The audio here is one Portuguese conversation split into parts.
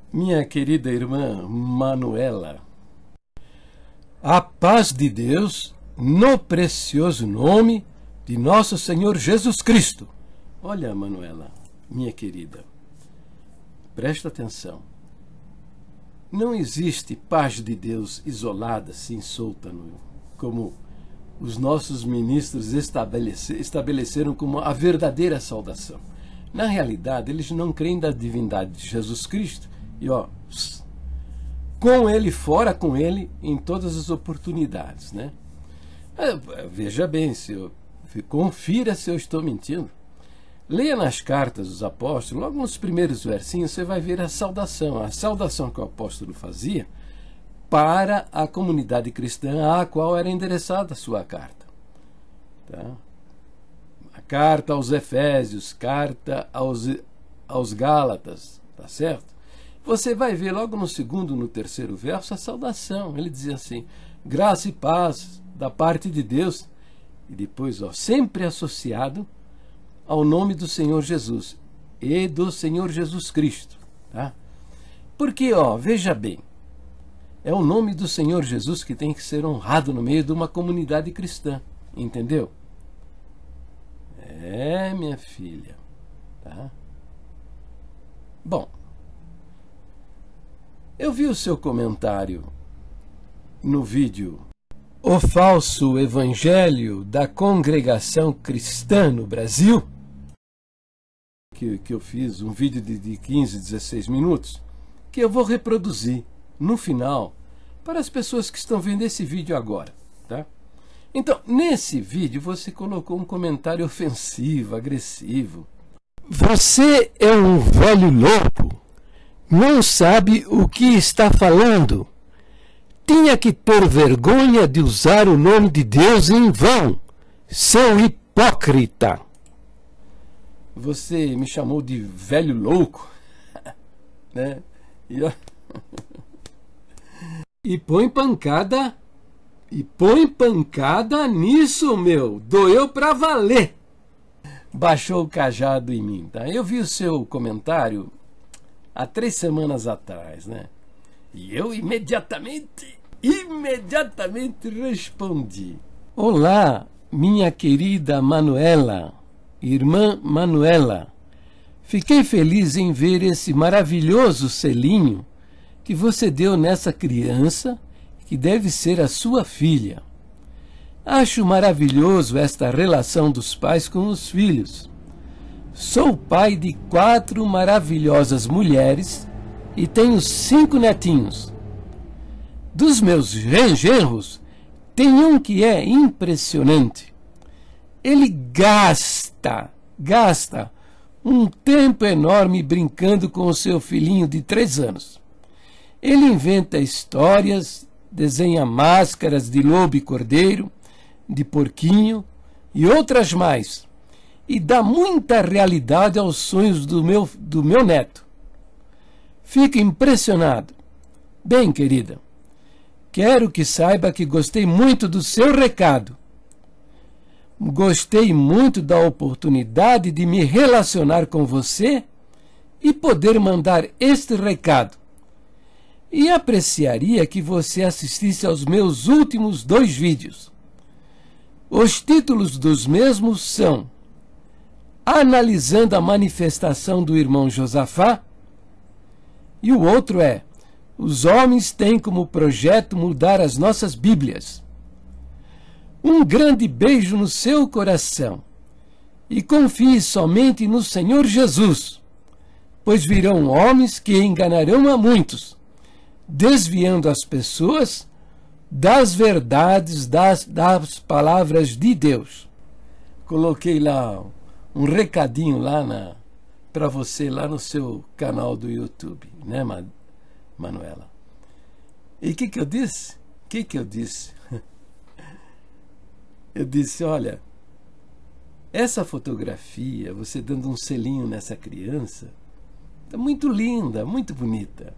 Minha querida irmã Manuela, a paz de Deus no precioso nome de nosso Senhor Jesus Cristo. Olha, Manuela, minha querida, presta atenção. Não existe paz de Deus isolada, assim, solta, como os nossos ministros estabeleceram como a verdadeira saudação. Na realidade, eles não creem da divindade de Jesus Cristo e, com ele, fora com ele, em todas as oportunidades, né? Veja bem, confira se eu estou mentindo. Leia nas cartas dos apóstolos, logo nos primeiros versinhos, você vai ver a saudação que o apóstolo fazia para a comunidade cristã à qual era endereçada a sua carta. Tá? A carta aos Efésios, carta aos Gálatas, tá certo? Você vai ver logo no segundo, no terceiro verso, a saudação. Ele dizia assim: graça e paz da parte de Deus, e depois, sempre associado ao nome do Senhor Jesus e do Senhor Jesus Cristo. Tá? Porque, veja bem, é o nome do Senhor Jesus que tem que ser honrado no meio de uma comunidade cristã. Entendeu? Minha filha. Tá? Bom, eu vi o seu comentário no vídeo O Falso Evangelho da Congregação Cristã no Brasil, que eu fiz um vídeo de 15, 16 minutos, que eu vou reproduzir no final para as pessoas que estão vendo esse vídeo agora, tá? Então, nesse vídeo você colocou um comentário ofensivo, agressivo. Você é um velho louco, não sabe o que está falando. Tinha que ter vergonha de usar o nome de Deus em vão, seu hipócrita. Você me chamou de velho louco, né? E põe pancada nisso, meu. Doeu pra valer. Baixou o cajado em mim, tá? Eu vi o seu comentário há 3 semanas atrás, né? E eu imediatamente respondi: olá, minha querida Manuela, irmã Manuela. Fiquei feliz em ver esse maravilhoso selinho que você deu nessa criança, que deve ser a sua filha. Acho maravilhoso esta relação dos pais com os filhos. Sou pai de 4 maravilhosas mulheres e tenho 5 netinhos. Dos meus genros, tem um que é impressionante. Ele gasta um tempo enorme brincando com o seu filhinho de 3 anos. Ele inventa histórias, desenha máscaras de lobo e cordeiro, de porquinho e outras mais, e dá muita realidade aos sonhos do meu neto. Fico impressionado. Bem, querida, quero que saiba que gostei muito do seu recado. Gostei muito da oportunidade de me relacionar com você e poder mandar este recado. E apreciaria que você assistisse aos meus últimos 2 vídeos. Os títulos dos mesmos são Analisando a Manifestação do Irmão Josafá, e o outro é Os Homens têm como projeto mudar as nossas Bíblias. Um grande beijo no seu coração e confie somente no Senhor Jesus, pois virão homens que enganarão a muitos, desviando as pessoas das verdades das palavras de Deus. Coloquei lá um recadinho lá para você lá no seu canal do YouTube, né, Manuela? E o que eu disse? Eu disse: olha, essa fotografia, você dando um selinho nessa criança, está muito linda, muito bonita.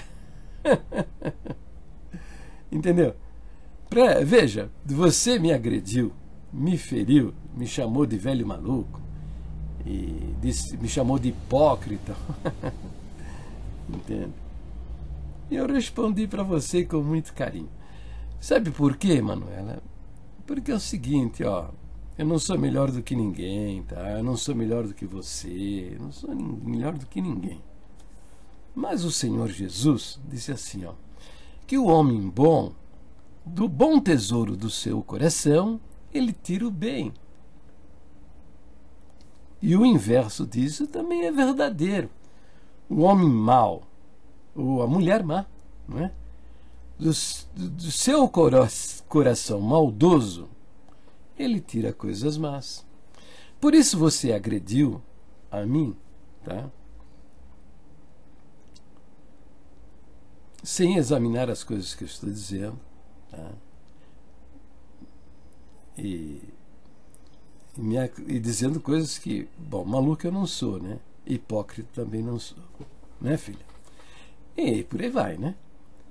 Entendeu? Veja, você me agrediu, me feriu, me chamou de velho maluco e me chamou de hipócrita. Entende? E eu respondi para você com muito carinho. Sabe por quê, Manuela? Porque é o seguinte, ó. Eu não sou melhor do que ninguém, tá? Eu não sou melhor do que você. Eu não sou melhor do que ninguém. Mas o Senhor Jesus disse assim, ó. Que o homem bom, do bom tesouro do seu coração, ele tira o bem. E o inverso disso também é verdadeiro. O homem mau, ou a mulher má, não é? Do seu coração maldoso, ele tira coisas más. Por isso você agrediu a mim, tá? Sem examinar as coisas que eu estou dizendo, tá? E dizendo coisas que, bom, maluco eu não sou, né? Hipócrita também não sou, né, filha? E por aí vai, né?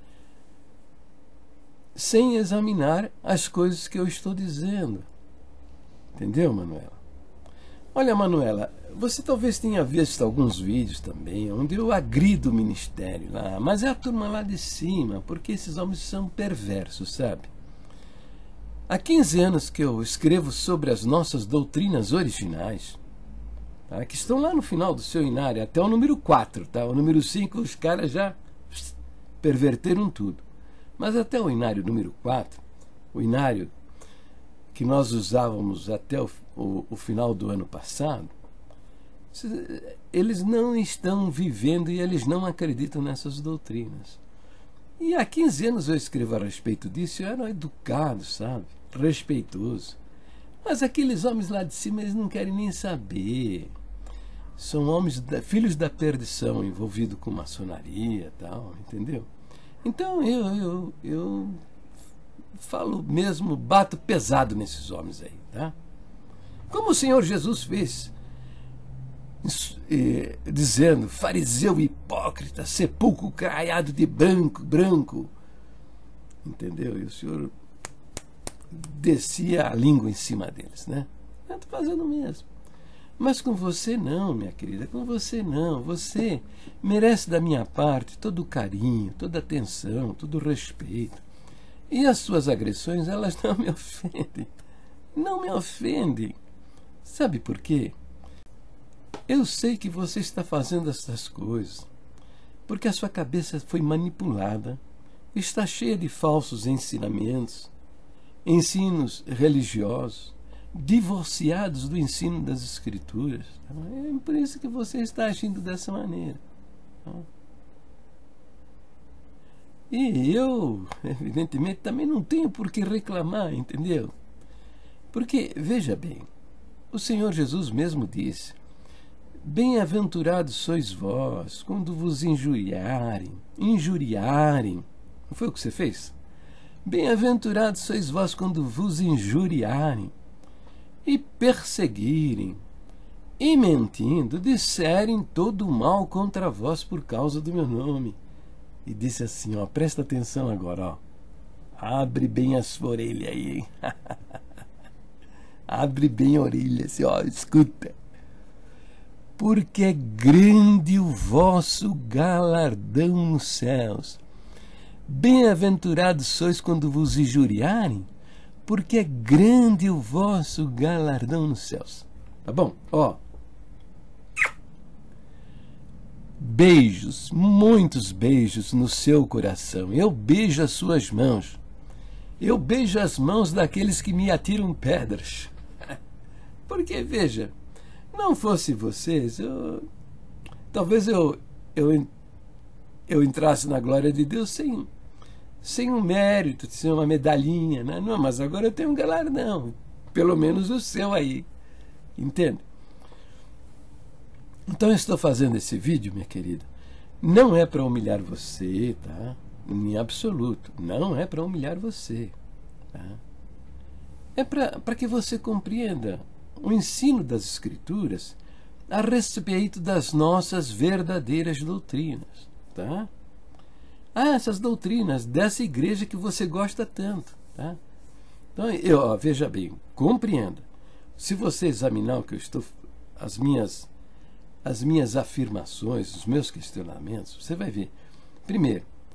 Sem examinar as coisas que eu estou dizendo. Entendeu, Manuela? Olha, Manuela, você talvez tenha visto alguns vídeos também, onde eu agrido o ministério lá, mas é a turma lá de cima, porque esses homens são perversos, sabe? Há 15 anos que eu escrevo sobre as nossas doutrinas originais, tá? Que estão lá no final do seu inário, até o número 4, tá? O número 5 os caras já perverteram tudo. Mas até o inário número 4, o inário que nós usávamos até o final do ano passado, eles não estão vivendo e eles não acreditam nessas doutrinas. E há 15 anos eu escrevo a respeito disso e eu era educado, sabe? Respeitoso. Mas aqueles homens lá de cima, eles não querem nem saber. São homens, filhos da perdição, envolvidos com maçonaria e tal, entendeu? Então eu falo mesmo, bato pesado nesses homens aí, tá? Como o Senhor Jesus fez, dizendo, fariseu hipócrita, sepulcro craiado de branco, entendeu? E o Senhor descia a língua em cima deles, né? Eu estou fazendo o mesmo. Mas com você não, minha querida, com você não. Você merece da minha parte todo o carinho, toda a atenção, todo o respeito. E as suas agressões, elas não me ofendem. Não me ofendem. Sabe por quê? Eu sei que você está fazendo essas coisas porque a sua cabeça foi manipulada, está cheia de falsos ensinamentos, ensinos religiosos, divorciados do ensino das Escrituras. É por isso que você está agindo dessa maneira. E eu, evidentemente, também não tenho por que reclamar, entendeu? Porque, veja bem, o Senhor Jesus mesmo disse: bem-aventurados sois vós quando vos injuriarem. Não foi o que você fez? Bem-aventurados sois vós quando vos injuriarem e perseguirem, e mentindo, disserem todo o mal contra vós por causa do meu nome. E disse assim, ó, presta atenção agora, ó. Abre bem a sua orelha aí, hein? Abre bem a orelha, assim, ó, escuta. Porque é grande o vosso galardão nos céus. Bem-aventurados sois quando vos injuriarem, porque é grande o vosso galardão nos céus. Tá bom? Ó. Beijos, muitos beijos no seu coração. Eu beijo as suas mãos. Eu beijo as mãos daqueles que me atiram pedras. Porque, veja, não fosse vocês, talvez eu entrasse na glória de Deus sem um mérito, sem uma medalhinha, né? Não, mas agora eu tenho um galardão, pelo menos o seu aí, entende? Então eu estou fazendo esse vídeo, minha querida, não é para humilhar você, tá? Em absoluto, não é para humilhar você, tá? É para que você compreenda o ensino das Escrituras a respeito das nossas verdadeiras doutrinas, tá? Essas doutrinas dessa igreja que você gosta tanto, tá? Então, veja bem, compreenda. Se você examinar o que eu estou, as minhas afirmações, os meus questionamentos, você vai ver. Primeiro,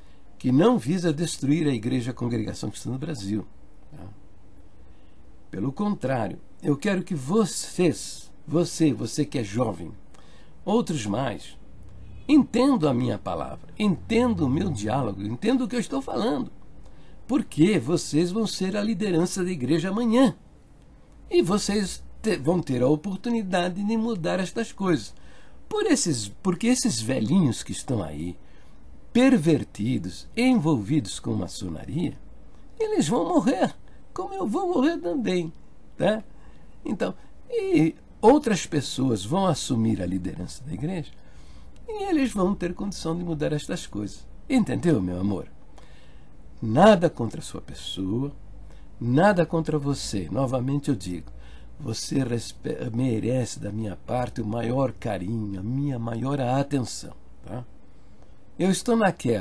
que não visa destruir a Igreja Congregação Cristã do Brasil. Tá? Pelo contrário, eu quero que você que é jovem, outros mais, entendam a minha palavra, entendam o meu diálogo, entendam o que eu estou falando. Porque vocês vão ser a liderança da igreja amanhã. E vocês vão ter a oportunidade de mudar estas coisas. Porque esses velhinhos que estão aí, pervertidos, envolvidos com maçonaria, eles vão morrer, como eu vou morrer também. Tá? Então, e outras pessoas vão assumir a liderança da igreja e eles vão ter condição de mudar estas coisas. Entendeu, meu amor? Nada contra a sua pessoa, nada contra você. Novamente eu digo, você merece da minha parte o maior carinho, a minha maior atenção. Tá? Eu estou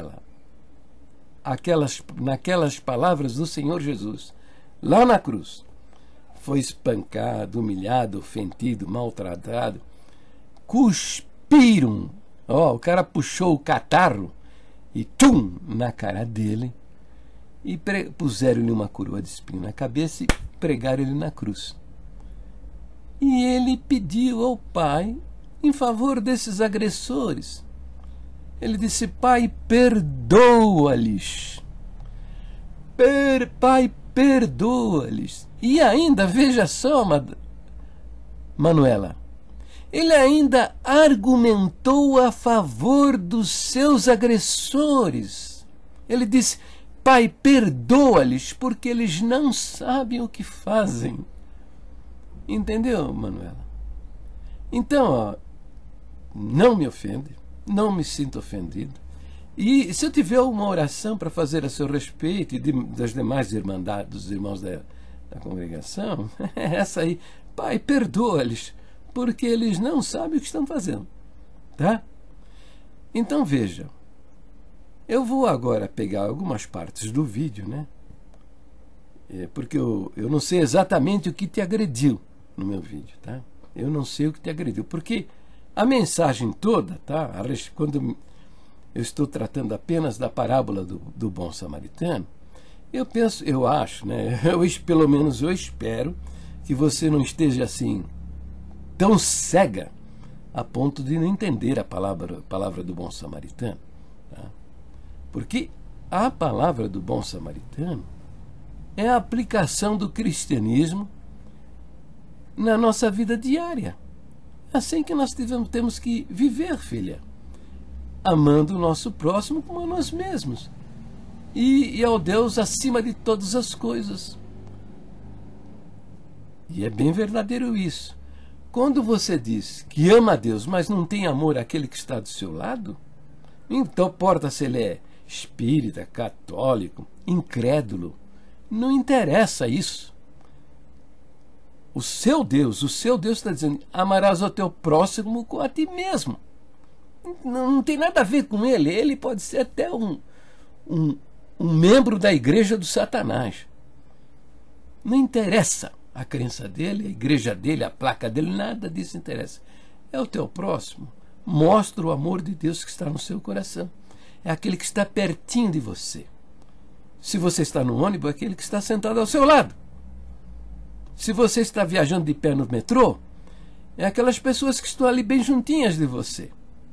naquelas palavras do Senhor Jesus, lá na cruz. Foi espancado, humilhado, ofendido, maltratado. Cuspiram. O cara puxou o catarro e tum, na cara dele. E puseram-lhe uma coroa de espinho na cabeça e pregaram ele na cruz. E ele pediu ao Pai em favor desses agressores. Ele disse: Pai, perdoa-lhes. Pai, perdoa-lhes. E ainda, veja só, Manuela, ele ainda argumentou a favor dos seus agressores. Ele disse: Pai, perdoa-lhes, porque eles não sabem o que fazem. Entendeu, Manuela? Então, não me ofende, não me sinto ofendido. E se eu tiver uma oração para fazer a seu respeito e das demais irmandades, dos irmãos da congregação, é essa aí. Pai, perdoa-lhes, porque eles não sabem o que estão fazendo. Tá? Então, veja. Eu vou agora pegar algumas partes do vídeo, né? Porque eu não sei exatamente o que te agrediu no meu vídeo, tá? Eu não sei o que te agrediu, porque a mensagem toda, tá? Quando eu estou tratando apenas da parábola do bom samaritano, eu acho, né? Pelo menos eu espero que você não esteja assim tão cega a ponto de não entender a palavra do bom samaritano, tá? Porque a palavra do bom samaritano é a aplicação do cristianismo na nossa vida diária. É assim que nós temos que viver, filha. Amando o nosso próximo como a nós mesmos. E ao Deus acima de todas as coisas. E é bem verdadeiro isso. Quando você diz que ama a Deus, mas não tem amor àquele que está do seu lado, então importa se ele é espírita, católico, incrédulo, não interessa isso. O seu Deus está dizendo: amarás ao teu próximo como a ti mesmo. Não tem nada a ver com ele. Ele pode ser até um membro da igreja do Satanás. Não interessa a crença dele, a igreja dele, a placa dele, nada disso interessa. É o teu próximo. Mostra o amor de Deus que está no seu coração. É aquele que está pertinho de você. Se você está no ônibus, é aquele que está sentado ao seu lado. Se você está viajando de pé no metrô, é aquelas pessoas que estão ali bem juntinhas de você.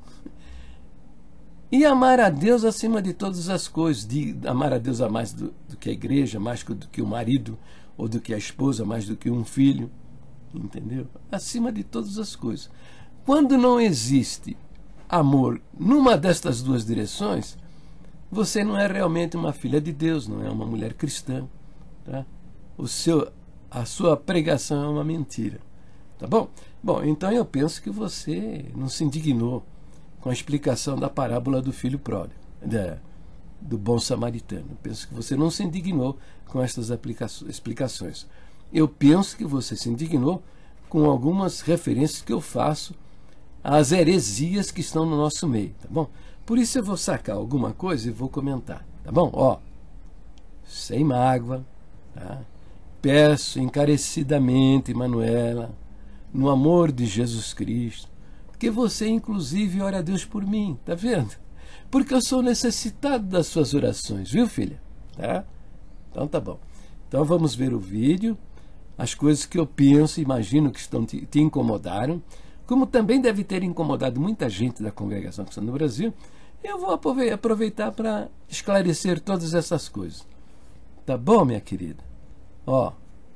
E amar a Deus acima de todas as coisas. Amar a Deus a mais do que a igreja, mais do que o marido, ou do que a esposa, mais do que um filho. Entendeu? Acima de todas as coisas. Quando não existe amor numa destas duas direções, você não é realmente uma filha de Deus, não é uma mulher cristã. Tá? A sua pregação é uma mentira. Tá bom? Bom, então eu penso que você não se indignou com a explicação da parábola do filho pródigo, do bom samaritano. Eu penso que você não se indignou com estas explicações. Eu penso que você se indignou com algumas referências que eu faço às heresias que estão no nosso meio, tá bom? Por isso eu vou sacar alguma coisa e vou comentar, tá bom? Sem mágoa, tá? Peço encarecidamente, Manuela, no amor de Jesus Cristo, que você inclusive ore a Deus por mim, tá vendo? porque eu sou necessitado das suas orações, viu, filha? Tá? Então tá bom. Então vamos ver o vídeo, as coisas que eu penso, imagino que te incomodaram, como também deve ter incomodado muita gente da Congregação Cristã no Brasil. Eu vou aproveitar para esclarecer todas essas coisas. Tá bom, minha querida? Ó.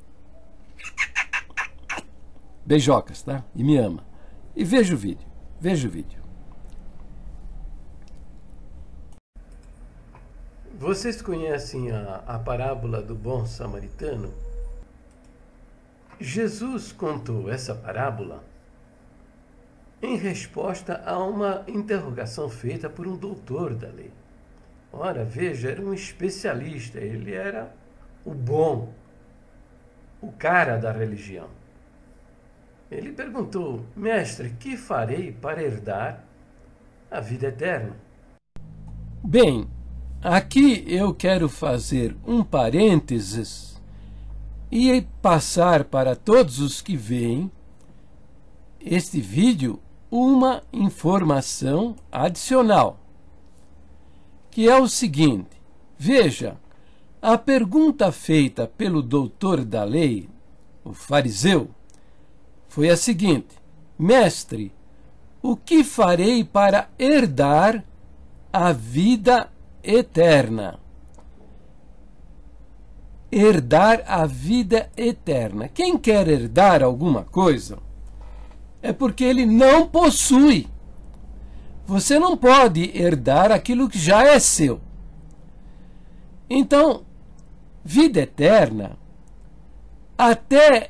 Beijocas, tá? E me ama. E veja o vídeo. Veja o vídeo. Vocês conhecem a parábola do bom samaritano? Jesus contou essa parábola em resposta a uma interrogação feita por um doutor da lei. Ora, veja, era um especialista, ele era o bom, o cara da religião. Ele perguntou: mestre, que farei para herdar a vida eterna? Bem, aqui eu quero fazer um parênteses e passar para todos os que veem este vídeo uma informação adicional, que é o seguinte: veja, a pergunta feita pelo doutor da lei, o fariseu, foi a seguinte: mestre, o que farei para herdar a vida eterna? Herdar a vida eterna. Quem quer herdar alguma coisa é porque ele não possui. Você não pode herdar aquilo que já é seu. Então, vida eterna, até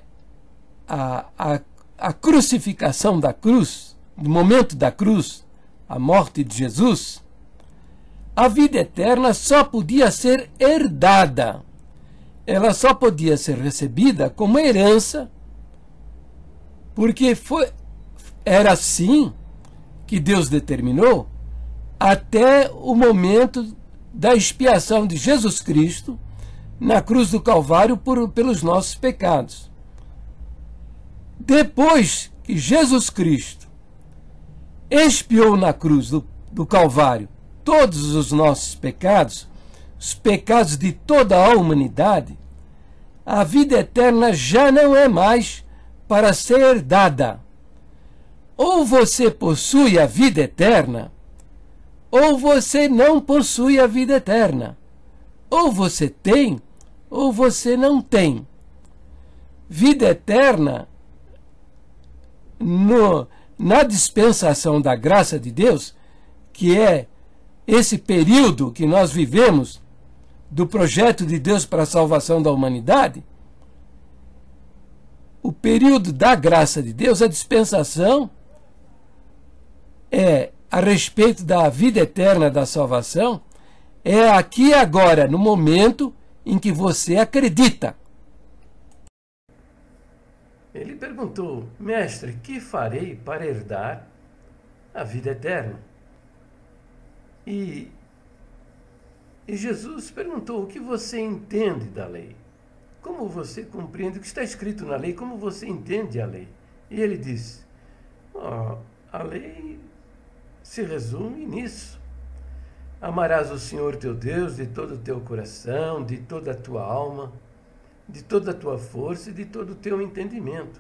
a crucificação da cruz, no momento da cruz, a morte de Jesus, a vida eterna só podia ser herdada. Ela só podia ser recebida como herança, porque era assim que Deus determinou até o momento da expiação de Jesus Cristo na cruz do Calvário pelos nossos pecados. Depois que Jesus Cristo expiou na cruz do Calvário todos os nossos pecados, os pecados de toda a humanidade, a vida eterna já não é mais para ser herdada. Ou você possui a vida eterna, ou você não possui a vida eterna. Ou você tem, ou você não tem. Vida eterna, na dispensação da graça de Deus, que é esse período que nós vivemos do projeto de Deus para a salvação da humanidade, o período da graça de Deus, a dispensação, a respeito da vida eterna da salvação, é aqui e agora, no momento em que você acredita. Ele perguntou: mestre, que farei para herdar a vida eterna? E Jesus perguntou: o que você entende da lei? Como você compreende o que está escrito na lei? Como você entende a lei? E ele disse: a lei se resume nisso. Amarás o Senhor teu Deus de todo o teu coração, de toda a tua alma, de toda a tua força e de todo o teu entendimento.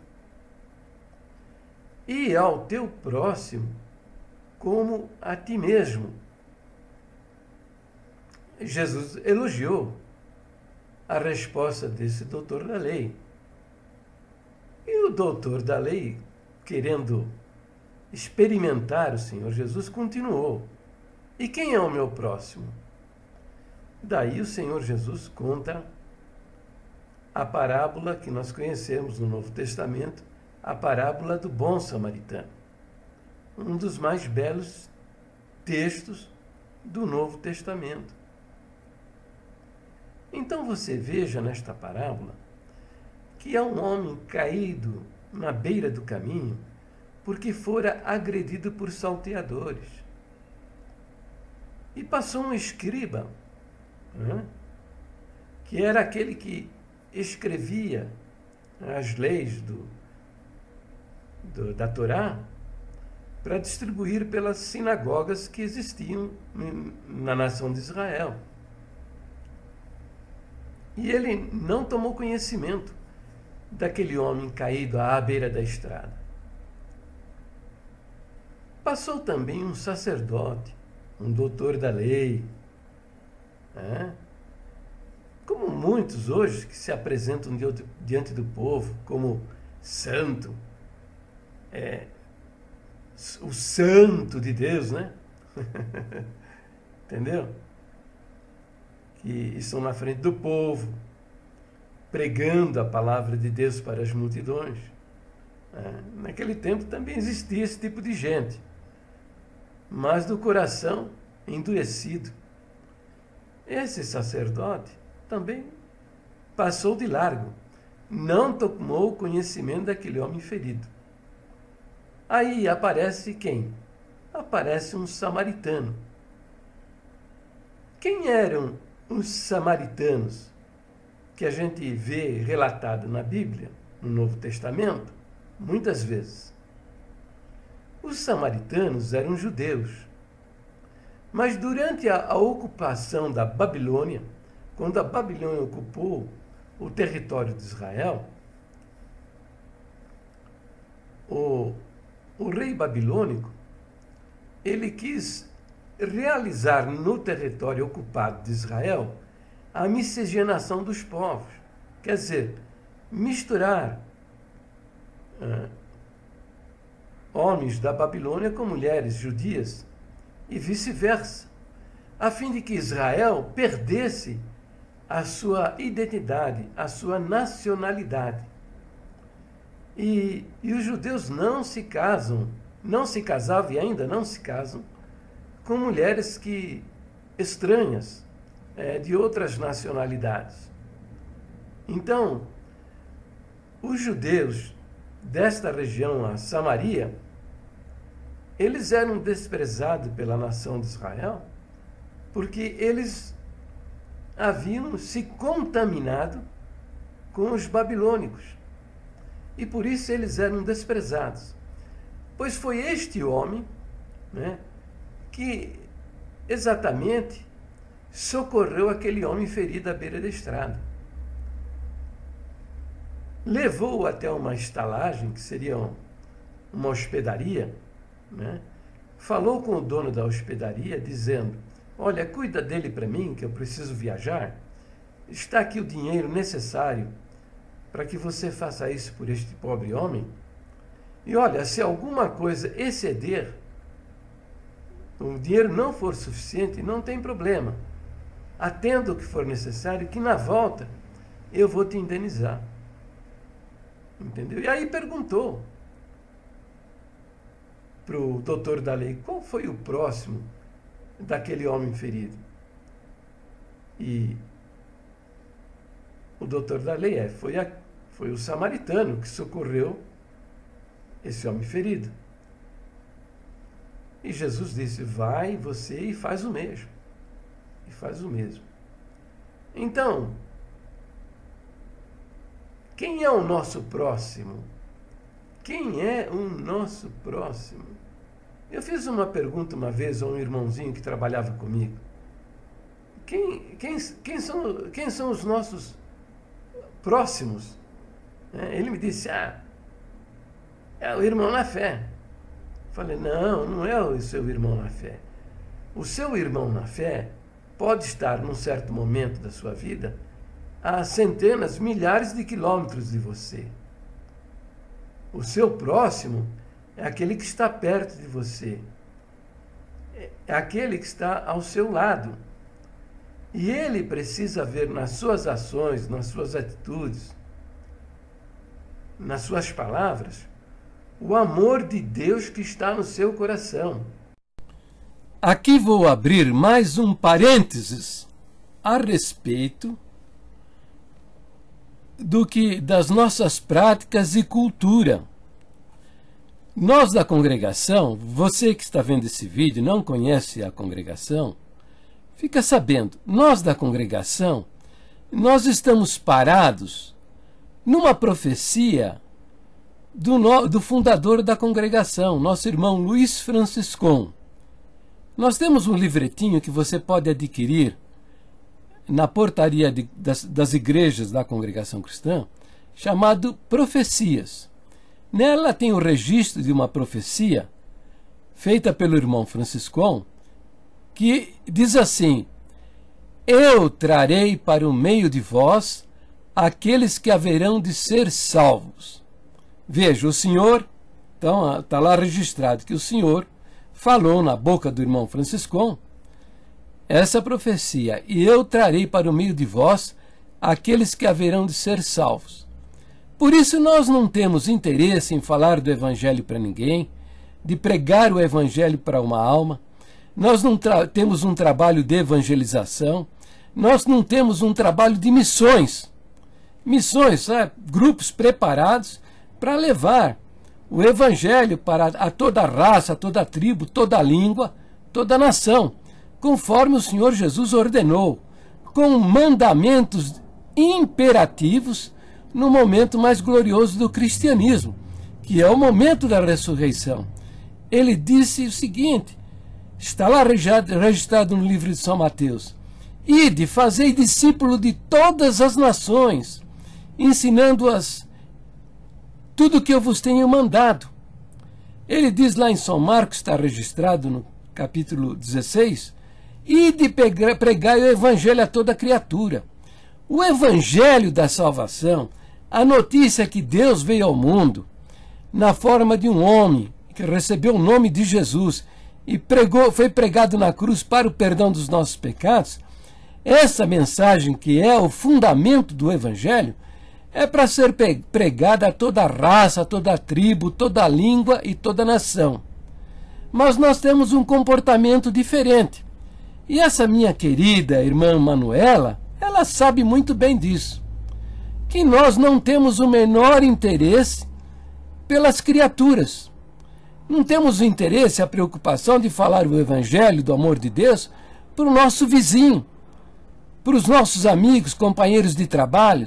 E ao teu próximo como a ti mesmo. Jesus elogiou a resposta desse doutor da lei. E o doutor da lei, querendo experimentar o Senhor Jesus, continuou: e quem é o meu próximo? Daí o Senhor Jesus conta a parábola que nós conhecemos no Novo Testamento, a parábola do bom samaritano. Um dos mais belos textos do Novo Testamento. Então você veja nesta parábola que há um homem caído na beira do caminho porque fora agredido por salteadores. E passou um escriba, que era aquele que escrevia as leis da Torá, para distribuir pelas sinagogas que existiam na nação de Israel. E ele não tomou conhecimento daquele homem caído à beira da estrada. Passou também um sacerdote, um doutor da lei, como muitos hoje que se apresentam diante do povo como santo, o santo de Deus, né? Entendeu? Que estão na frente do povo, pregando a palavra de Deus para as multidões. Naquele tempo também existia esse tipo de gente, mas do coração endurecido. Esse sacerdote também passou de largo, não tomou conhecimento daquele homem ferido. Aí aparece quem? Aparece um samaritano. Quem eram os samaritanos que a gente vê relatado na Bíblia, no Novo Testamento? Muitas vezes. Os samaritanos eram judeus, mas durante a ocupação da Babilônia, quando a Babilônia ocupou o território de Israel, o rei babilônico, ele quis realizar no território ocupado de Israel a miscigenação dos povos, quer dizer, misturar homens da Babilônia com mulheres judias e vice-versa, a fim de que Israel perdesse a sua identidade, a sua nacionalidade. E os judeus não se casavam e ainda não se casam com mulheres estranhas, de outras nacionalidades. Então, os judeus desta região, a Samaria, eles eram desprezados pela nação de Israel porque eles haviam se contaminado com os babilônicos. E por isso eles eram desprezados. Pois foi este homem, que exatamente socorreu aquele homem ferido à beira da estrada. Levou-o até uma estalagem, que seria uma hospedaria, falou com o dono da hospedaria, dizendo: olha, cuida dele para mim, que eu preciso viajar. Está aqui o dinheiro necessário para que você faça isso por este pobre homem. E olha, se alguma coisa exceder, o dinheiro não for suficiente, não tem problema. Atenda o que for necessário, que na volta eu vou te indenizar. Entendeu? E aí perguntou para o doutor da lei qual foi o próximo daquele homem ferido. E o doutor da lei foi o samaritano que socorreu esse homem ferido. E Jesus disse: vai você e faz o mesmo. E faz o mesmo. Então, quem é o nosso próximo? Quem é o nosso próximo? Eu fiz uma pergunta uma vez a um irmãozinho que trabalhava comigo. Quem são os nossos próximos? Ele me disse: é o irmão na fé. Falei: não é o seu irmão na fé. O seu irmão na fé pode estar num certo momento da sua vida a centenas, milhares de quilômetros de você. O seu próximo é aquele que está perto de você. É aquele que está ao seu lado. E ele precisa ver nas suas ações, nas suas atitudes, nas suas palavras, o amor de Deus que está no seu coração. Aqui vou abrir mais um parênteses a respeito das nossas práticas e cultura. Nós da congregação, você que está vendo esse vídeo e não conhece a congregação, fica sabendo, nós da congregação, nós estamos parados numa profecia do fundador da congregação, nosso irmão Luiz Franciscon. Nós temos um livretinho que você pode adquirir na portaria das igrejas da congregação cristã, chamado Profecias. Nela tem o registro de uma profecia feita pelo irmão Franciscon, que diz assim: eu trarei para o meio de vós aqueles que haverão de ser salvos. Veja, o Senhor, então está lá registrado que o Senhor falou na boca do irmão Franciscon essa profecia: e eu trarei para o meio de vós aqueles que haverão de ser salvos. Por isso nós não temos interesse em falar do Evangelho para ninguém, de pregar o Evangelho para uma alma. Nós não temos um trabalho de evangelização, nós não temos um trabalho de missões. Missões, sabe? Grupos preparados para levar o Evangelho para a toda raça, toda tribo, toda língua, toda nação, conforme o Senhor Jesus ordenou, com mandamentos imperativos no momento mais glorioso do cristianismo, que é o momento da ressurreição. Ele disse o seguinte, está lá registrado no livro de São Mateus: ide, fazei discípulo de todas as nações, ensinando-as tudo o que eu vos tenho mandado. Ele diz lá em São Marcos, está registrado no capítulo 16, ide pregai o Evangelho a toda criatura. O Evangelho da salvação, a notícia que Deus veio ao mundo na forma de um homem que recebeu o nome de Jesus e foi pregado na cruz para o perdão dos nossos pecados, essa mensagem, que é o fundamento do Evangelho, é para ser pregada a toda raça, a toda tribo, toda língua e toda nação. Mas nós temos um comportamento diferente. E essa minha querida irmã Manuela, ela sabe muito bem disso. Que nós não temos o menor interesse pelas criaturas. Não temos o interesse, a preocupação de falar o Evangelho do amor de Deus para o nosso vizinho, para os nossos amigos, companheiros de trabalho.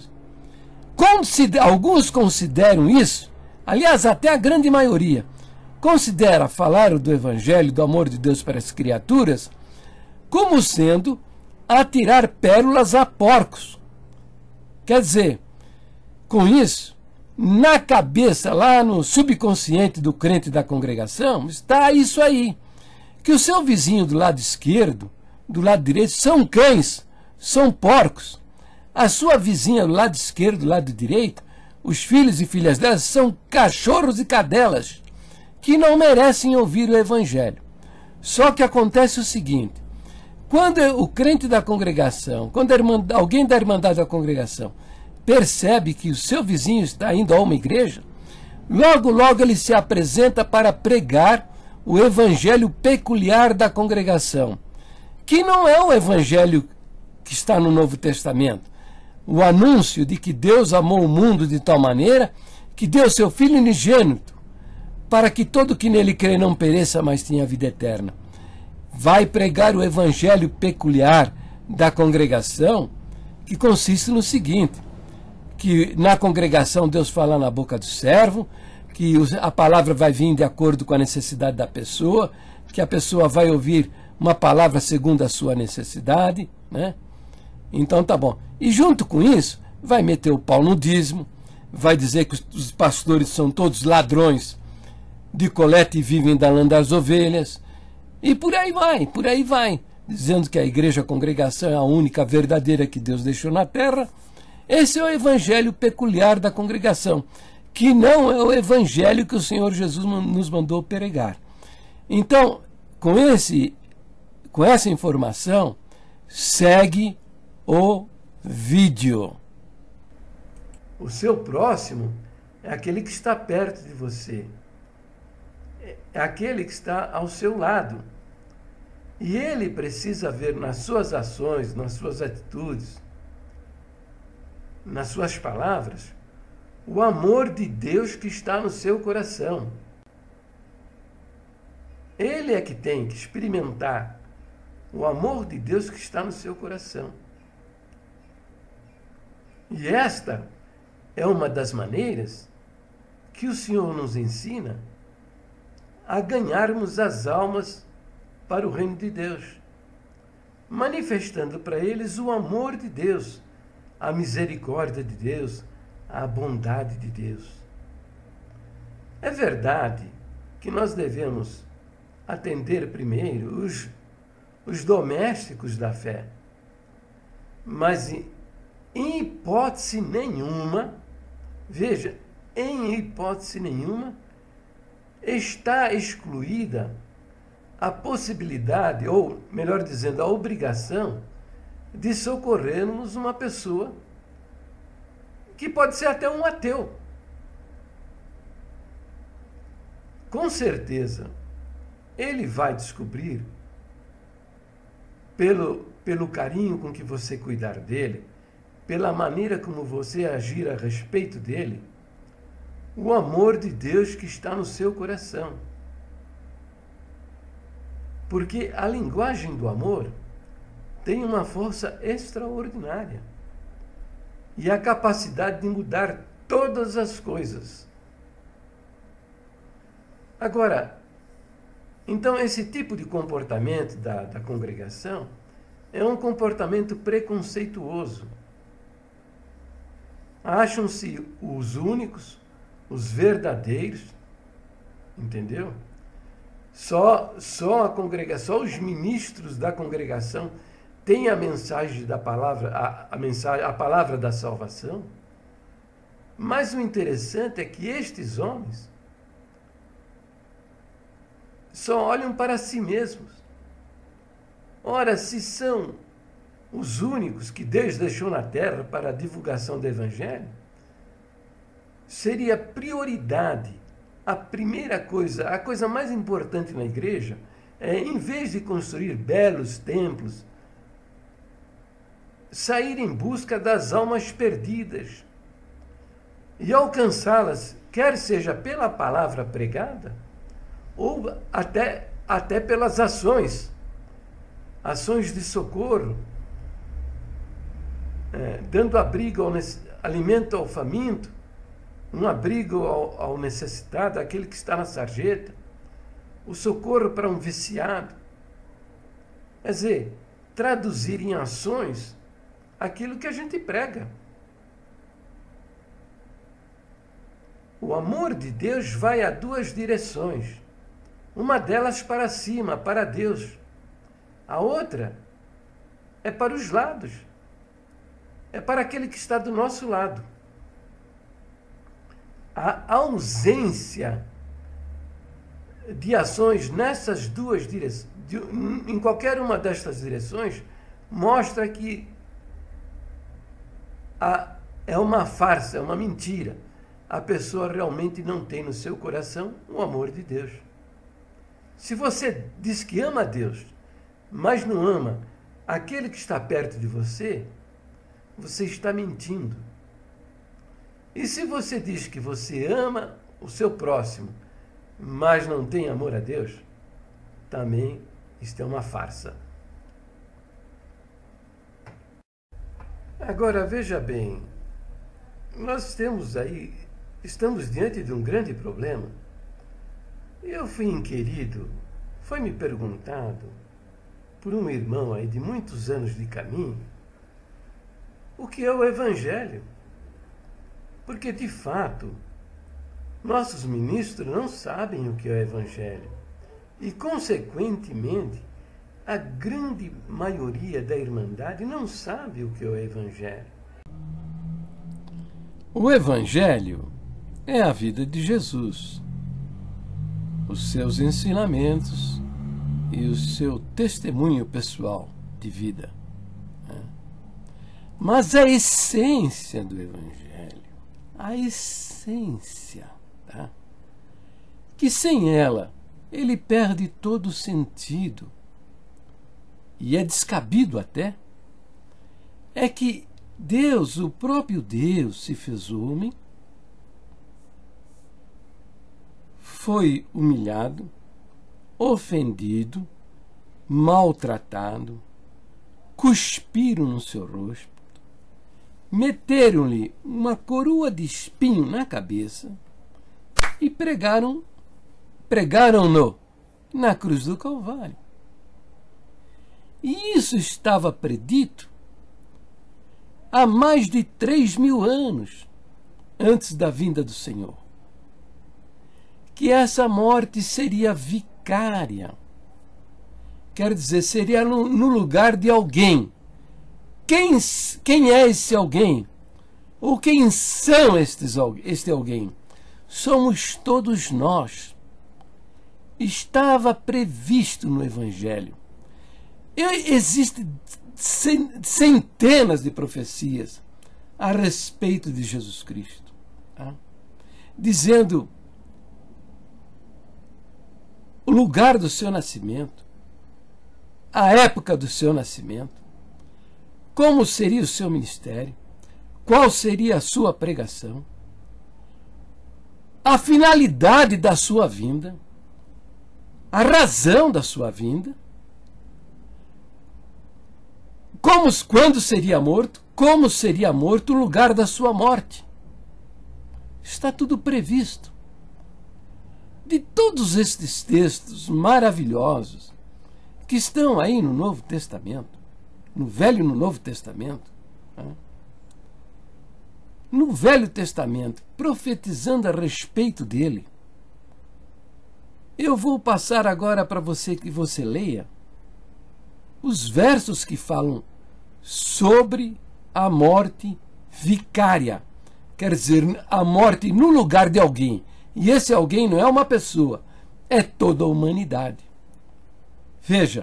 Alguns consideram isso, aliás, até a grande maioria, considera falar do Evangelho do amor de Deus para as criaturas como sendo atirar pérolas a porcos. Quer dizer, com isso, na cabeça, lá no subconsciente do crente da congregação, está isso aí, que o seu vizinho do lado esquerdo, do lado direito, são cães, são porcos. A sua vizinha do lado esquerdo, do lado direito, os filhos e filhas delas são cachorros e cadelas, que não merecem ouvir o Evangelho. Só que acontece o seguinte: quando o crente da congregação, quando alguém da Irmandade da congregação percebe que o seu vizinho está indo a uma igreja, logo, logo ele se apresenta para pregar o Evangelho peculiar da congregação, que não é o Evangelho que está no Novo Testamento. O anúncio de que Deus amou o mundo de tal maneira que deu seu Filho unigênito, para que todo que nele crê não pereça, mas tenha vida eterna. Vai pregar o Evangelho peculiar da congregação, que consiste no seguinte: que na congregação Deus fala na boca do servo, que a palavra vai vir de acordo com a necessidade da pessoa, que a pessoa vai ouvir uma palavra segundo a sua necessidade, né? Então tá bom. E junto com isso, vai meter o pau no dízimo, vai dizer que os pastores são todos ladrões de coleta e vivem da lã das ovelhas, e por aí vai, dizendo que a igreja, a congregação é a única verdadeira que Deus deixou na terra. Esse é o Evangelho peculiar da congregação, que não é o Evangelho que o Senhor Jesus nos mandou pregar. Então, com essa informação, segue o vídeo. O seu próximo é aquele que está perto de você, é aquele que está ao seu lado. E ele precisa ver nas suas ações, nas suas atitudes, nas suas palavras, o amor de Deus que está no seu coração. Ele é que tem que experimentar o amor de Deus que está no seu coração. E esta é uma das maneiras que o Senhor nos ensina a ganharmos as almas para o reino de Deus, manifestando para eles o amor de Deus, a misericórdia de Deus, a bondade de Deus. É verdade que nós devemos atender primeiro os domésticos da fé, mas em hipótese nenhuma, veja, em hipótese nenhuma, está excluída a possibilidade, ou melhor dizendo, a obrigação de socorrermos uma pessoa que pode ser até um ateu. Com certeza, ele vai descobrir, pelo carinho com que você cuidar dele, pela maneira como você agir a respeito dele, o amor de Deus que está no seu coração. Porque a linguagem do amor tem uma força extraordinária e a capacidade de mudar todas as coisas. Agora, então esse tipo de comportamento da congregação é um comportamento preconceituoso. Acham-se os únicos, os verdadeiros, entendeu? Só a congregação, só os ministros da congregação têm a mensagem da palavra, a palavra da salvação. Mas o interessante é que estes homens só olham para si mesmos. Ora, se são os únicos que Deus deixou na terra para a divulgação do Evangelho, seria prioridade. A primeira coisa, a coisa mais importante na igreja é, em vez de construir belos templos, sair em busca das almas perdidas e alcançá-las, quer seja pela palavra pregada, ou até pelas ações de socorro, dando abrigo, alimento ao faminto, um abrigo ao necessitado, aquele que está na sarjeta, o socorro para um viciado. Quer dizer, traduzir em ações aquilo que a gente prega. O amor de Deus vai a duas direções. Uma delas para cima, para Deus. A outra é para os lados. É para aquele que está do nosso lado. A ausência de ações nessas duas direções, em qualquer uma destas direções, mostra que é uma farsa, é uma mentira. A pessoa realmente não tem no seu coração o amor de Deus. Se você diz que ama a Deus, mas não ama aquele que está perto de você, você está mentindo. E se você diz que você ama o seu próximo, mas não tem amor a Deus, também isto é uma farsa. Agora, veja bem, nós estamos diante de um grande problema. Eu fui inquirido, foi me perguntado por um irmão aí de muitos anos de caminho, o que é o Evangelho. Porque, de fato, nossos ministros não sabem o que é o Evangelho. E, consequentemente, a grande maioria da Irmandade não sabe o que é o Evangelho. O Evangelho é a vida de Jesus, os seus ensinamentos e o seu testemunho pessoal de vida. Mas a essência do Evangelho, a essência, tá? Que sem ela ele perde todo o sentido, e é descabido até, é que Deus, o próprio Deus, se fez homem, foi humilhado, ofendido, maltratado, cuspiram no seu rosto, meteram-lhe uma coroa de espinho na cabeça, e pregaram-no na cruz do Calvário. E isso estava predito há mais de 3.000 anos antes da vinda do Senhor. Que essa morte seria vicária. Quer dizer, seria no lugar de alguém. Quem é esse alguém? Ou quem são este alguém? Somos todos nós. Estava previsto no Evangelho. Existem centenas de profecias a respeito de Jesus Cristo, tá? Dizendo o lugar do seu nascimento, a época do seu nascimento, como seria o seu ministério, qual seria a sua pregação, a finalidade da sua vinda, a razão da sua vinda, quando seria morto, como seria morto, o lugar da sua morte. Está tudo previsto. De todos estes textos maravilhosos que estão aí no Novo Testamento, no Velho e no Novo Testamento, né? No Velho Testamento, profetizando a respeito dele, eu vou passar agora para você que você leia os versos que falam sobre a morte vicária, quer dizer, a morte no lugar de alguém. E esse alguém não é uma pessoa, é toda a humanidade. Veja,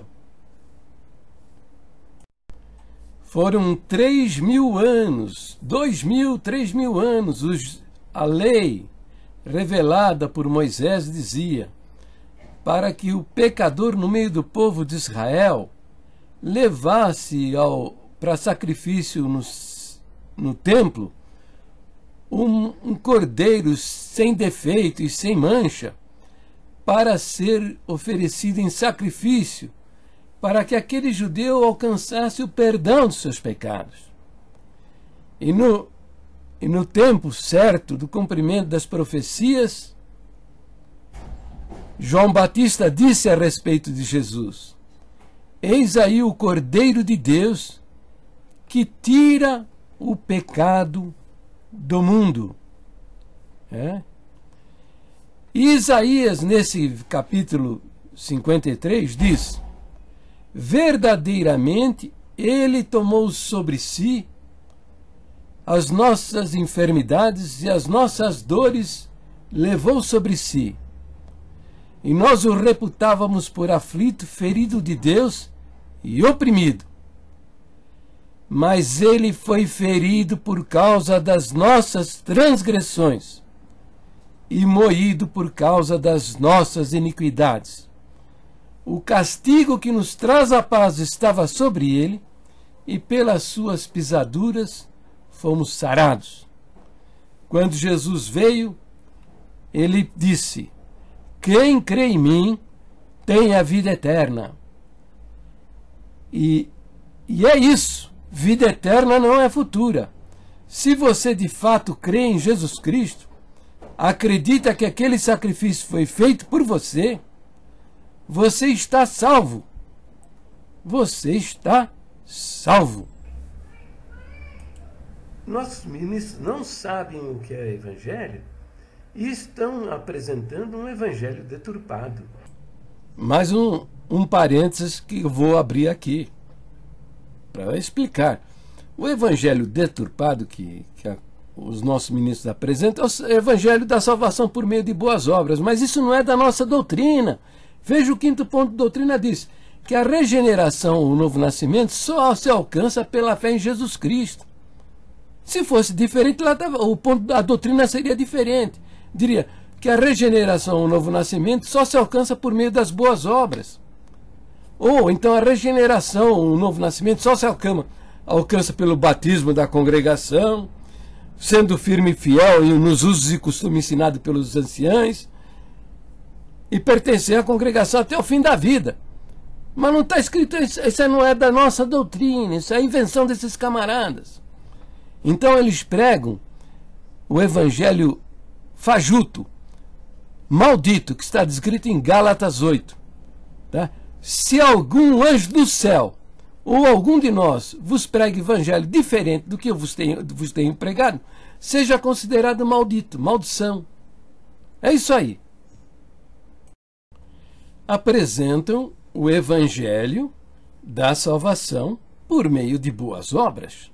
foram 3.000 anos, 2.000, 3.000 anos, a lei revelada por Moisés dizia para que o pecador no meio do povo de Israel levasse para sacrifício no templo um cordeiro sem defeito e sem mancha para ser oferecido em sacrifício, para que aquele judeu alcançasse o perdão dos seus pecados. E no tempo certo do cumprimento das profecias, João Batista disse a respeito de Jesus: eis aí o Cordeiro de Deus que tira o pecado do mundo. E Isaías, nesse capítulo 53, diz: verdadeiramente ele tomou sobre si as nossas enfermidades e as nossas dores levou sobre si. E nós o reputávamos por aflito, ferido de Deus e oprimido. Mas ele foi ferido por causa das nossas transgressões e moído por causa das nossas iniquidades. O castigo que nos traz a paz estava sobre ele, e pelas suas pisaduras fomos sarados. Quando Jesus veio, ele disse: quem crê em mim tem a vida eterna. E é isso. Vida eterna não é futura. Se você de fato crê em Jesus Cristo, acredita que aquele sacrifício foi feito por você, você está salvo. Você está salvo. Nossos ministros não sabem o que é evangelho e estão apresentando um evangelho deturpado. Mais um parênteses que eu vou abrir aqui para explicar. O evangelho deturpado que os nossos ministros apresentam é o evangelho da salvação por meio de boas obras, mas isso não é da nossa doutrina. Veja o quinto ponto da doutrina, diz que a regeneração, o novo nascimento, só se alcança pela fé em Jesus Cristo. Se fosse diferente, o ponto da doutrina seria diferente. Diria que a regeneração, o novo nascimento, só se alcança por meio das boas obras. Ou então a regeneração, o novo nascimento, só se alcança pelo batismo da congregação, sendo firme e fiel nos usos e costumes ensinados pelos anciãos, e pertencer à congregação até o fim da vida. Mas não está escrito isso, isso não é da nossa doutrina, isso é a invenção desses camaradas. Então eles pregam o evangelho fajuto, maldito, que está descrito em Gálatas 8. Tá? Se algum anjo do céu ou algum de nós vos pregue evangelho diferente do que eu vos tenho pregado, seja considerado maldito, maldição. É isso aí. Apresentam o evangelho da salvação por meio de boas obras.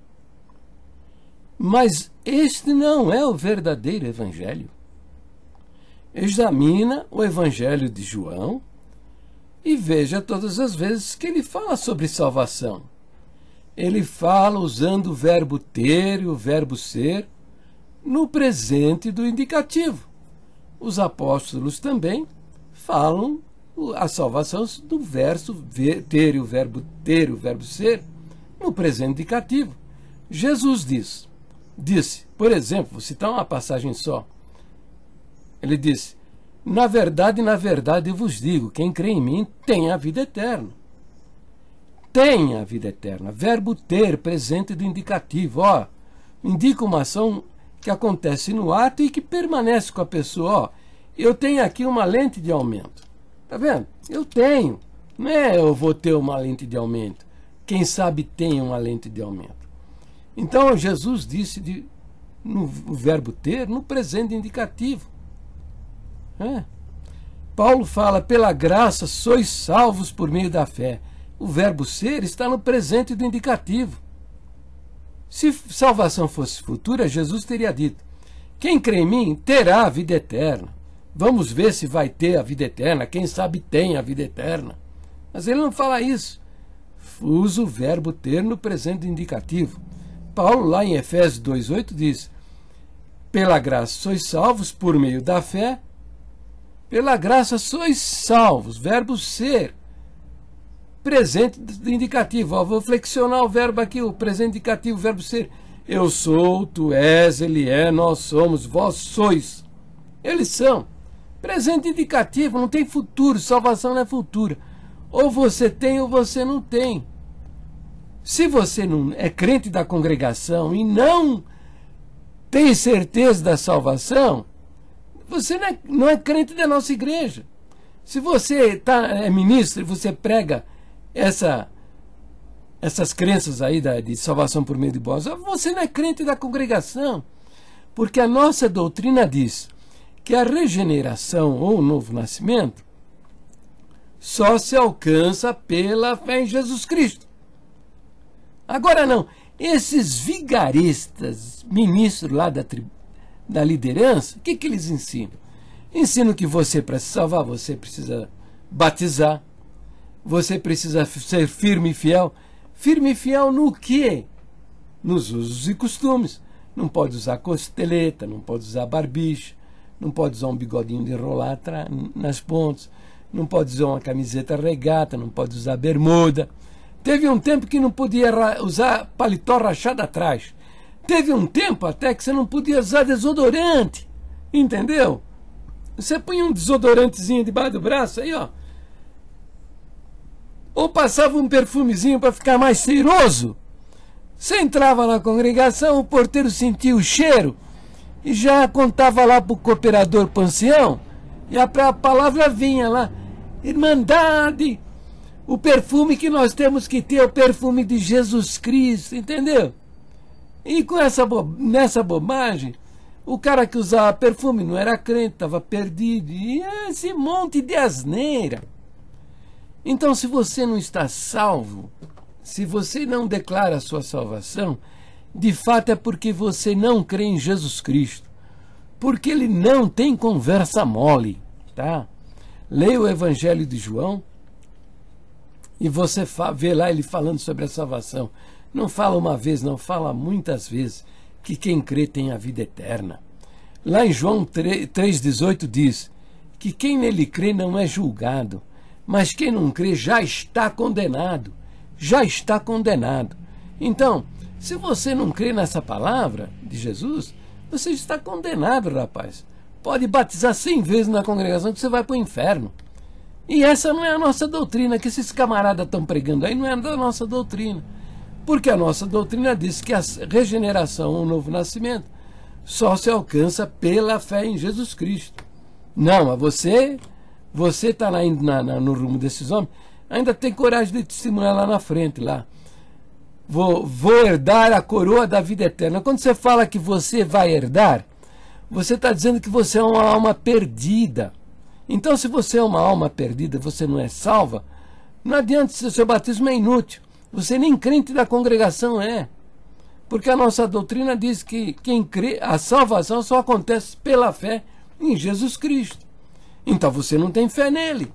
Mas este não é o verdadeiro evangelho. Examina o evangelho de João e veja todas as vezes que ele fala sobre salvação. Ele fala usando o verbo ter e o verbo ser no presente do indicativo. Os apóstolos também falam a salvação do verso ter e o verbo ser no presente indicativo. Jesus disse, por exemplo, vou citar uma passagem só. Ele disse: na verdade, eu vos digo, quem crê em mim tem a vida eterna. Tem a vida eterna. Verbo ter, presente do indicativo. Ó, indica uma ação que acontece no ato e que permanece com a pessoa. Ó, eu tenho aqui uma lente de aumento. Tá vendo? Eu tenho. Não é eu vou ter uma lente de aumento. Quem sabe tem uma lente de aumento. Então, Jesus disse no verbo ter, no presente indicativo. Paulo fala, pela graça sois salvos por meio da fé. O verbo ser está no presente do indicativo. Se salvação fosse futura, Jesus teria dito, quem crê em mim terá a vida eterna. Vamos ver se vai ter a vida eterna, quem sabe tem a vida eterna. Mas ele não fala isso. Usa o verbo ter no presente indicativo. Paulo, lá em Efésios 2,8, diz, pela graça sois salvos por meio da fé. Pela graça sois salvos, verbo ser, presente indicativo. Ó, vou flexionar o verbo aqui, o presente indicativo, o verbo ser. Eu sou, tu és, ele é, nós somos, vós sois. Eles são. Presente indicativo, não tem futuro, salvação não é futura. Ou você tem ou você não tem. Se você não é crente da congregação e não tem certeza da salvação, você não é crente da nossa igreja. Se você é ministro e você prega essas crenças aí de salvação por meio de boas obras, você não é crente da congregação. Porque a nossa doutrina diz que a regeneração ou o novo nascimento só se alcança pela fé em Jesus Cristo. Agora não, esses vigaristas, ministros lá da liderança, o que eles ensinam? Ensinam que você, para se salvar, você precisa batizar, você precisa ser firme e fiel. Firme e fiel no quê? Nos usos e costumes. Não pode usar costeleta, não pode usar barbicha, não pode usar um bigodinho de enrolar nas pontas, não pode usar uma camiseta regata, não pode usar bermuda. Teve um tempo que não podia usar paletó rachado atrás. Teve um tempo até que você não podia usar desodorante. Entendeu? Você põe um desodorantezinho debaixo do braço aí, ó. Ou passava um perfumezinho para ficar mais cheiroso. Você entrava na congregação, o porteiro sentia o cheiro e já contava lá para o cooperador Pancião, e a palavra vinha lá, Irmandade, o perfume que nós temos que ter é o perfume de Jesus Cristo, entendeu? E com nessa bobagem, o cara que usava perfume não era crente, estava perdido, e esse monte de asneira. Então, se você não está salvo, se você não declara a sua salvação, de fato é porque você não crê em Jesus Cristo. Porque ele não tem conversa mole, tá? Leia o Evangelho de João e você vê lá ele falando sobre a salvação. Não fala uma vez, não, fala muitas vezes que quem crê tem a vida eterna. Lá em João 3,18 diz que quem nele crê não é julgado, mas quem não crê já está condenado. Já está condenado. Então, se você não crê nessa palavra de Jesus, você está condenado, rapaz. Pode batizar 100 vezes na congregação que você vai para o inferno. E essa não é a nossa doutrina, que esses camaradas estão pregando aí, não é da nossa doutrina. Porque a nossa doutrina diz que a regeneração, o novo nascimento, só se alcança pela fé em Jesus Cristo. Não, mas você está lá indo no rumo desses homens, ainda tem coragem de testemunhar lá na frente, lá. Vou herdar a coroa da vida eterna. Quando você fala que você vai herdar, você está dizendo que você é uma alma perdida. Então, se você é uma alma perdida, você não é salva, não adianta, se o seu batismo é inútil. Você nem crente da congregação é. Porque a nossa doutrina diz que quem crê, a salvação só acontece pela fé em Jesus Cristo. Então você não tem fé nele.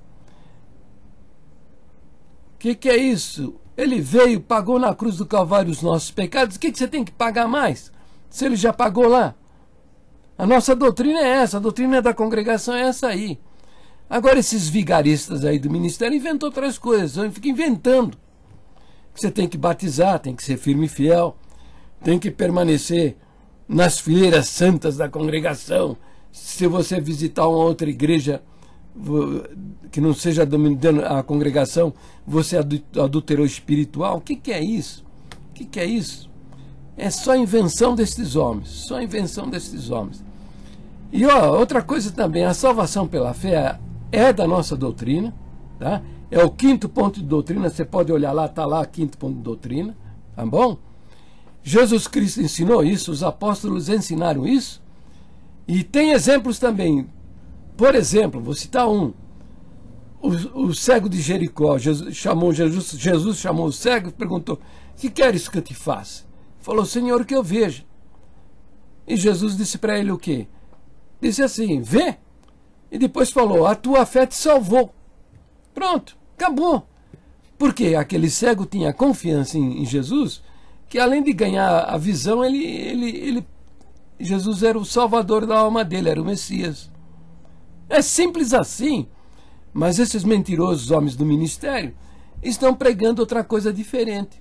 O que é isso? Ele veio, pagou na cruz do Calvário os nossos pecados. O que você tem que pagar mais? Se ele já pagou lá. A nossa doutrina é essa, a doutrina da congregação é essa aí. Agora esses vigaristas aí do ministério inventam outras coisas, ficam inventando. Você tem que batizar, tem que ser firme e fiel, tem que permanecer nas fileiras santas da congregação. Se você visitar uma outra igreja que não seja a congregação, você adulterou espiritual. O que é isso? O que é isso? É só invenção destes homens, só invenção destes homens. E outra coisa também, a salvação pela fé é da nossa doutrina, tá? É o 5º ponto de doutrina, você pode olhar lá, está lá, 5º ponto de doutrina, tá bom? Jesus Cristo ensinou isso, os apóstolos ensinaram isso, e tem exemplos também. Por exemplo, vou citar um. O cego de Jericó, Jesus chamou o cego e perguntou: que queres que eu te faça? Falou: Senhor, que eu veja. E Jesus disse para ele o quê? Disse assim: vê. E depois falou: a tua fé te salvou. Pronto, acabou. Porque aquele cego tinha confiança em Jesus, que além de ganhar a visão, Jesus era o salvador da alma dele, era o Messias. É simples assim. Mas esses mentirosos homens do ministério estão pregando outra coisa diferente.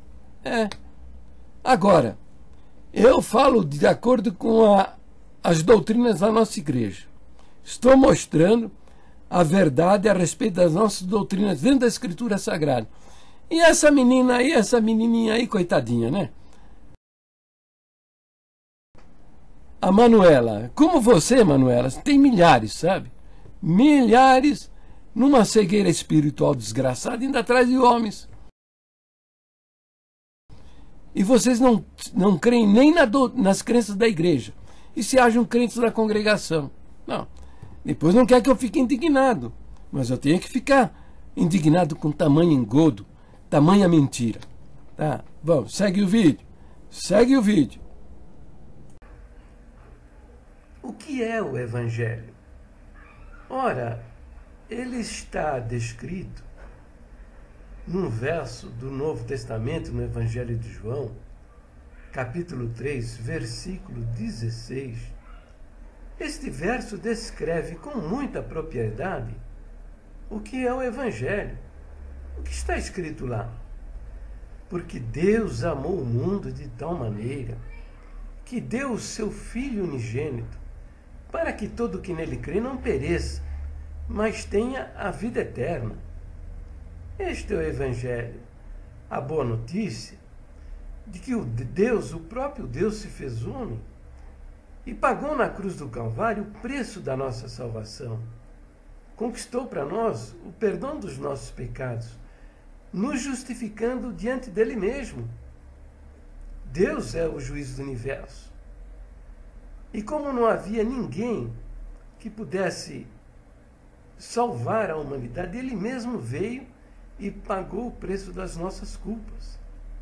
Agora, eu falo de acordo com as doutrinas da nossa igreja. Estou mostrando a verdade a respeito das nossas doutrinas dentro da Escritura Sagrada. E essa menina aí, essa menininha aí, coitadinha, né? A Manuela. Como você, Manuela, tem milhares, sabe? Milhares numa cegueira espiritual desgraçada, ainda atrás de homens. E vocês não creem nem nas crenças da igreja. E se acham crentes da congregação. Não. Depois não quer que eu fique indignado. Mas eu tenho que ficar indignado com tamanho engodo, tamanha mentira. Tá? Bom, segue o vídeo. Segue o vídeo. O que é o Evangelho? Ora, ele está descrito num verso do Novo Testamento, no Evangelho de João, capítulo 3, versículo 16. Este verso descreve com muita propriedade o que é o Evangelho. O que está escrito lá? Porque Deus amou o mundo de tal maneira que deu o seu Filho unigênito, para que todo que nele crê não pereça, mas tenha a vida eterna. Este é o Evangelho, a boa notícia de que o próprio Deus se fez homem e pagou na cruz do Calvário o preço da nossa salvação. Conquistou para nós o perdão dos nossos pecados, nos justificando diante dele mesmo. Deus é o juiz do universo. E como não havia ninguém que pudesse salvar a humanidade, ele mesmo veio e pagou o preço das nossas culpas.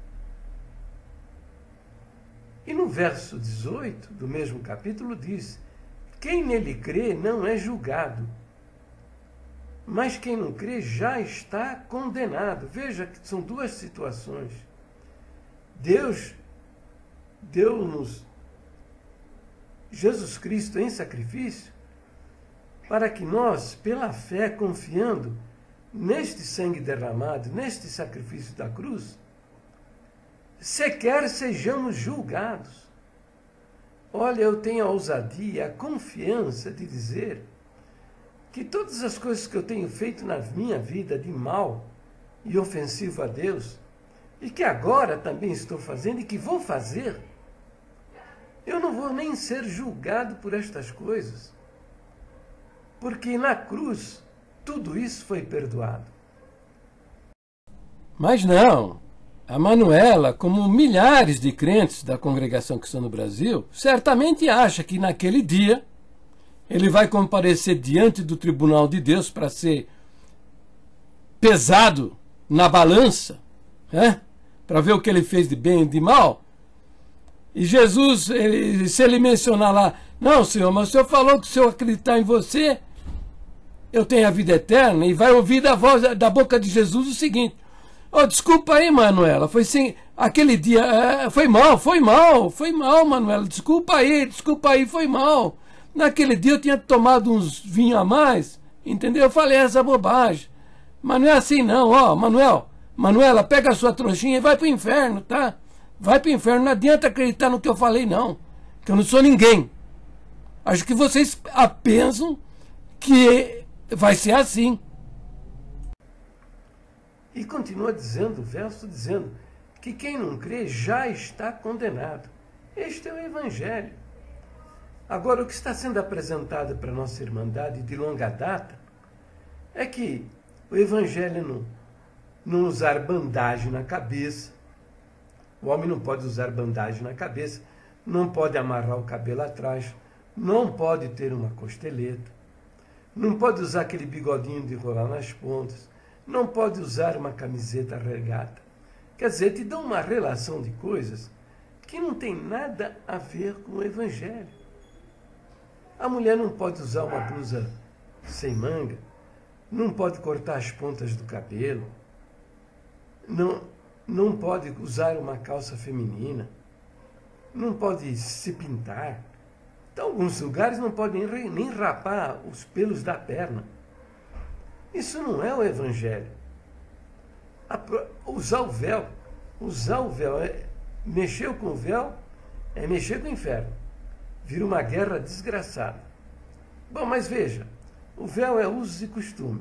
E no verso 18 do mesmo capítulo diz: quem nele crê não é julgado, mas quem não crê já está condenado. Veja que são duas situações. Deus deu-nos Jesus Cristo em sacrifício para que nós, pela fé, confiando neste sangue derramado, neste sacrifício da cruz, sequer sejamos julgados. Olha, eu tenho a ousadia, a confiança de dizer que todas as coisas que eu tenho feito na minha vida de mal e ofensivo a Deus, e que agora também estou fazendo e que vou fazer, eu não vou nem ser julgado por estas coisas. porque na cruz tudo isso foi perdoado. Mas não. A Manuela, como milhares de crentes da congregação cristã no Brasil, certamente acha que naquele dia ele vai comparecer diante do tribunal de Deus para ser pesado na balança, né? Para ver o que ele fez de bem e de mal. E Jesus, se ele mencionar lá, não, Senhor, mas o Senhor falou que se eu acreditar em você, eu tenho a vida eterna, e vai ouvir da voz da boca de Jesus o seguinte: oh, desculpa aí, Manuela, foi sem aquele dia, foi mal, Manuela, desculpa aí, foi mal. Naquele dia eu tinha tomado uns vinhos a mais, entendeu? Eu falei essa bobagem. Mas não é assim não, ó, Manuela, pega a sua trouxinha e vai pro inferno, tá? Vai pro inferno, não adianta acreditar no que eu falei não, que eu não sou ninguém. Acho que vocês pensam que vai ser assim. E continua dizendo, o verso dizendo, que quem não crê já está condenado. Este é o Evangelho. Agora, o que está sendo apresentado para a nossa Irmandade de longa data é que o Evangelho não usar bandagem na cabeça. O homem não pode usar bandagem na cabeça, não pode amarrar o cabelo atrás, não pode ter uma costeleta, não pode usar aquele bigodinho de rolar nas pontas, não pode usar uma camiseta regata. Quer dizer, te dão uma relação de coisas que não tem nada a ver com o Evangelho. A mulher não pode usar uma blusa sem manga, não pode cortar as pontas do cabelo, não pode usar uma calça feminina, não pode se pintar. Então, em alguns lugares não pode nem rapar os pelos da perna. Isso não é o Evangelho. Usar o véu, mexer com o véu é mexer com o inferno. Vira uma guerra desgraçada. Bom, mas veja, o véu é usos e costumes.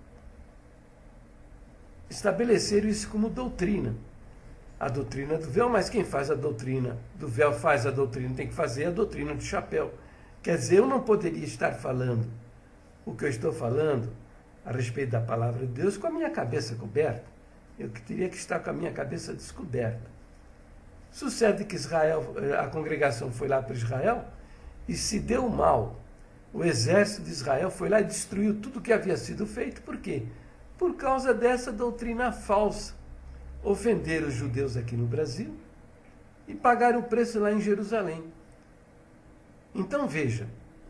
Estabeleceram isso como doutrina. A doutrina do véu, mas quem faz a doutrina do véu faz a doutrina, tem que fazer a doutrina do chapéu. Quer dizer, eu não poderia estar falando o que eu estou falando a respeito da palavra de Deus com a minha cabeça coberta. Eu teria que estar com a minha cabeça descoberta. Sucede que a congregação foi lá para Israel e se deu mal. O exército de Israel foi lá e destruiu tudo que havia sido feito. Por quê? Por causa dessa doutrina falsa. Ofenderam os judeus aqui no Brasil e pagaram o preço lá em Jerusalém. Então veja,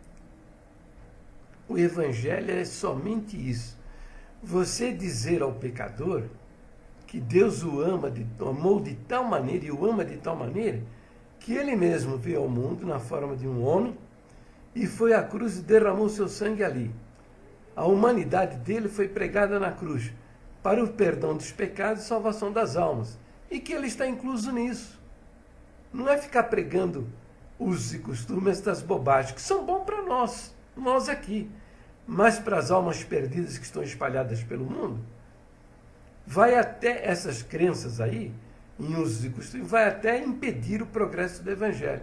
o Evangelho é somente isso. Você dizer ao pecador que Deus o amou de tal maneira e o ama de tal maneira que ele mesmo veio ao mundo na forma de um homem e foi à cruz e derramou seu sangue ali. A humanidade dele foi pregada na cruz para o perdão dos pecados e salvação das almas. E que ele está incluso nisso. Não é ficar pregando usos e costumes, estas bobagens, que são bons para nós aqui, mas para as almas perdidas que estão espalhadas pelo mundo, vai até essas crenças aí, em usos e costumes, vai até impedir o progresso do Evangelho.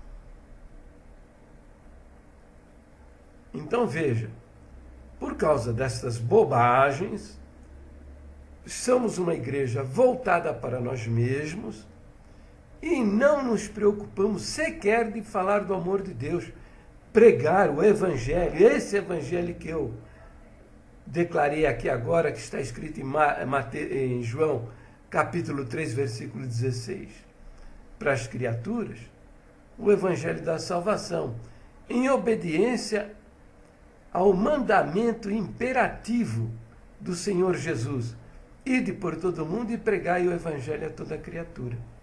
Então veja, por causa dessas bobagens, somos uma igreja voltada para nós mesmos e não nos preocupamos sequer de falar do amor de Deus, pregar o Evangelho, esse Evangelho que eu declarei aqui agora, que está escrito em João, capítulo 3, versículo 16, para as criaturas, o Evangelho da salvação, em obediência ao mandamento imperativo do Senhor Jesus: ide por todo mundo e pregai o Evangelho a toda criatura.